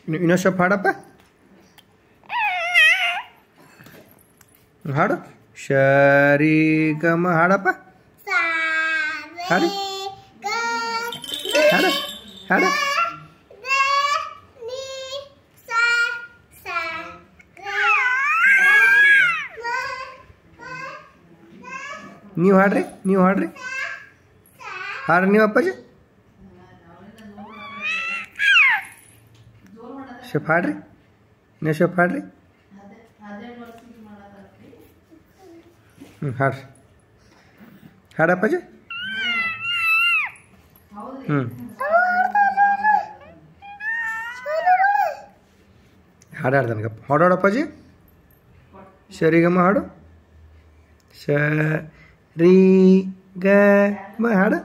ಇನ್ನೊಂದು ಹಾಡಪ್ಪ. ಹಾಡು ಸರಿ ಗಮ ಹಾಡಪ್ಪ. ಹಾಡು ಹಾಡು ಹಾಡು. ನೀವು ಹಾಡ್ರಿ, ನೀವು ಹಾಡ್ರಿ, ಹಾಡ್ರಿ ನೀವು ಅಪ್ಪಾಜಿ. ಶೆಫ್ ಹಾಡ್ರಿ, ನೀವು ಶೆಫ್ ಹಾಡ್ರಿ. ಹಾಡ್ರಿ, ಹಾಡಪ್ಪಾಜಿ. ಹಾಡು ಹಾಡ್ದನಗಪ್ಪ. ಹಾಡು ಹಾಡಪ್ಪಾಜಿ. ಸರಿಗಮ್ಮ ಹಾಡು. ಸರಿ ಗ ಮ ಹಾಡು.